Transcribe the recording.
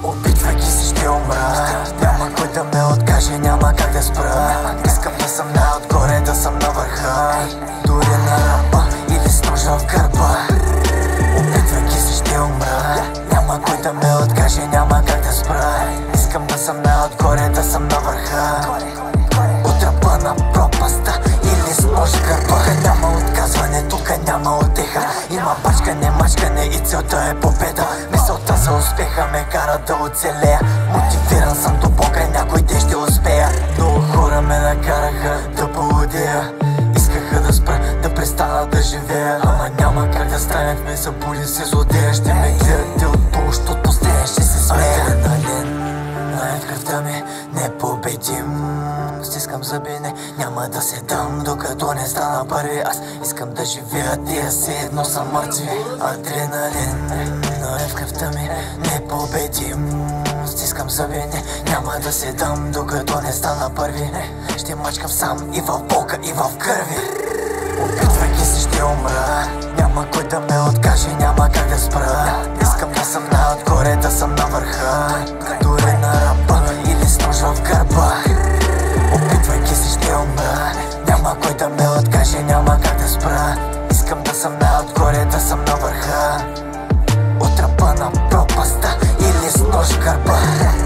Опитвайки се ще умра. Няма кой да ме откаже, няма как да спра. Искам да съм най-отгоре, да съм на върха. Дори на ръба или с ножа в гърба. Опитвайки се ще умра. Няма кой да ме откаже, няма как да спра. Искам да съм най-отгоре, да съм на върха. От ръба на пропаста или с нож в гърба. Няма отказване, тук няма отеха. Има бачкане, мачкане и целта е победа. Мисълта за успеха ме кара да оцелея. Мотивиран съм до Бога, някой ден ще успея. Много хора ме накараха да поудея. Искаха да спра, да престана да живея. Ама няма как да станят, ме заболи се злодея. Ще ме гледате отдолу, щото последен ще се смея. Адреналин е в кръвта ми, непобедим. Стискам зъби, няма да се дам, докато не стана първи. Аз искам да живея, тия си едно са мъртви. Адреналин е в кръвта ми, непобедим. Стискам зъби, няма да се дам, докато не стана първи. Ще мачкам сам и в болка, и в кърви. Опитвайки се ще умра. Няма кой да ме откаже, няма как да спра. Искам да съм най-отгоре, да съм на върха. Дори на ръба или с нож в гърба. Опитвайки се ще умра. Няма кой да ме откаже, няма как да спра. Искам да съм най-отгоре, да съм на върха. От ръба на пропаста или с нож в гърба.